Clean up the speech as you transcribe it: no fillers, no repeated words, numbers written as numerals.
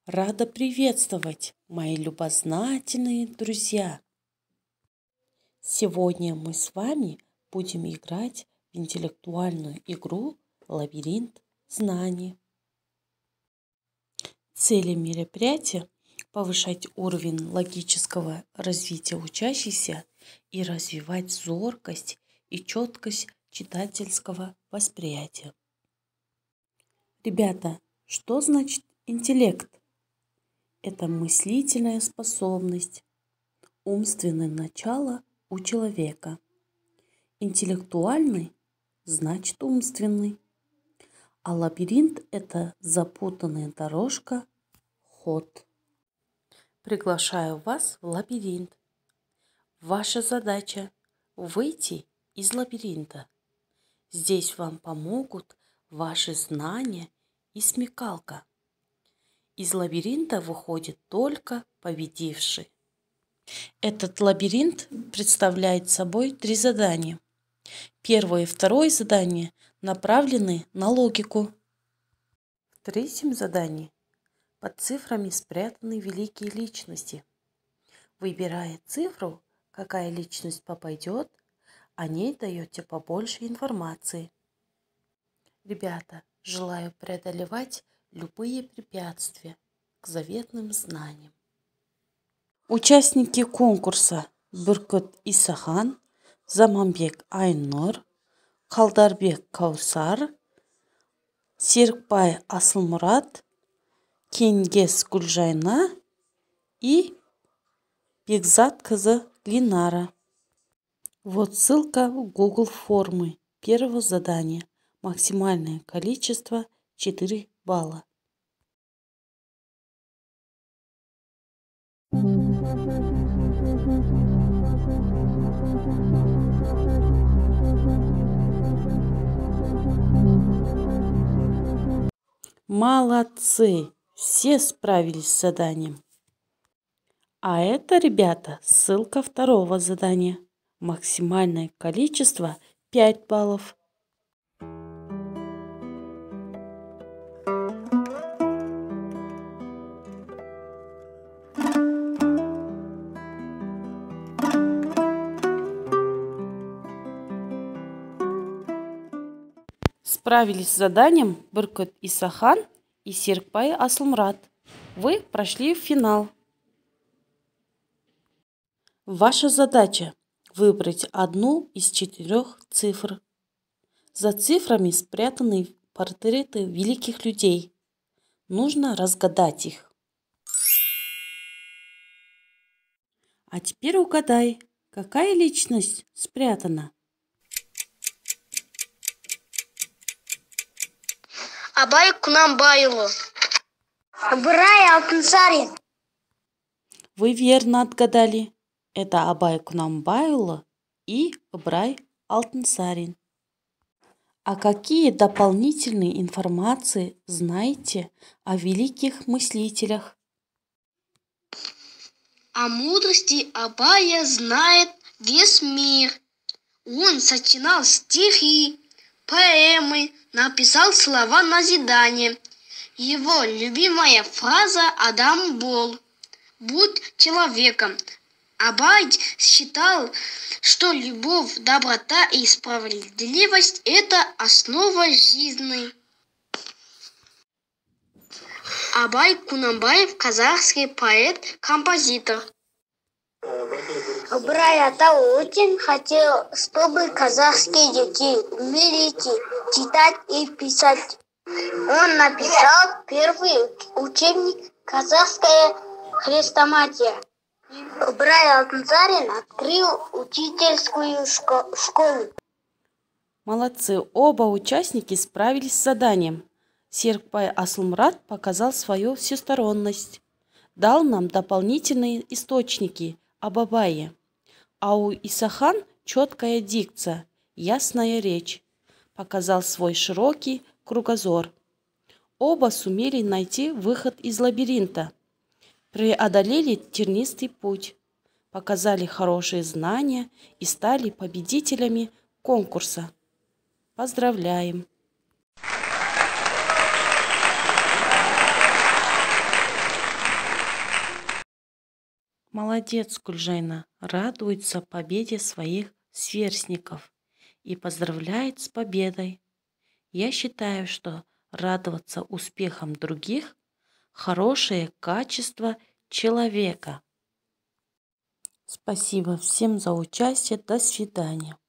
Рада приветствовать, мои любознательные друзья! Сегодня мы с вами будем играть в интеллектуальную игру «Лабиринт знаний». Цели мероприятия – повышать уровень логического развития учащихся и развивать зоркость и четкость читательского восприятия. Ребята, что значит интеллект? Это мыслительная способность, умственное начало у человека. Интеллектуальный значит умственный, а лабиринт – это запутанная дорожка, ход. Приглашаю вас в лабиринт. Ваша задача – выйти из лабиринта. Здесь вам помогут ваши знания и смекалка. Из лабиринта выходит только победивший. Этот лабиринт представляет собой 3 задания. Первое и второе задание направлены на логику. В третьем задании под цифрами спрятаны великие личности. Выбирая цифру, какая личность попадет, о ней даете побольше информации. Ребята, желаю преодолевать любые препятствия к заветным знаниям. Участники конкурса Бүркіт Исахан, Заманбек Айнұр, Қалдарбек Каусар, Серікбай Асылмұрат, Кенгес Гүлжайна и Бекзатқызы Линара. Вот ссылка в Google формы первого задания. Максимальное количество 4 балла. Молодцы! Все справились с заданием. А это, ребята, ссылка второго задания. Максимальное количество 5 баллов. Справились с заданием Бүркіт Исахан и Серікбай Асылмұрат. Вы прошли в финал. Ваша задача – выбрать одну из 4 цифр. За цифрами спрятаны портреты великих людей. Нужно разгадать их. А теперь угадай, какая личность спрятана? Абай Кунанбайұлы. Ыбырай Алтынсарин. Вы верно отгадали. Это Абай Кунанбайұлы и Ыбырай Алтынсарин. А какие дополнительные информации знаете о великих мыслителях? О мудрости Абая знает весь мир. Он сочинял стихи, поэмы, написал слова назидания. Его любимая фраза «Адам бол» – «Будь человеком». Абай считал, что любовь, доброта и справедливость – это основа жизни. Абай Кунанбаев – казахский поэт, композитор. Ыбырай ата очень хотел, чтобы казахские дети умели читать и писать. Он написал первый учебник «Казахская хрестоматия». Ыбырай Алтынсарин открыл учительскую школу. Молодцы! Оба участники справились с заданием. Серікбай Асылмұрат показал свою всесторонность, дал нам дополнительные источники об Абае. А у Исахан четкая дикция, ясная речь, показал свой широкий кругозор. Оба сумели найти выход из лабиринта, преодолели тернистый путь, показали хорошие знания и стали победителями конкурса. Поздравляем! Молодец, Гульжайна, радуется победе своих сверстников и поздравляет с победой. Я считаю, что радоваться успехам других – хорошее качество человека. Спасибо всем за участие. До свидания.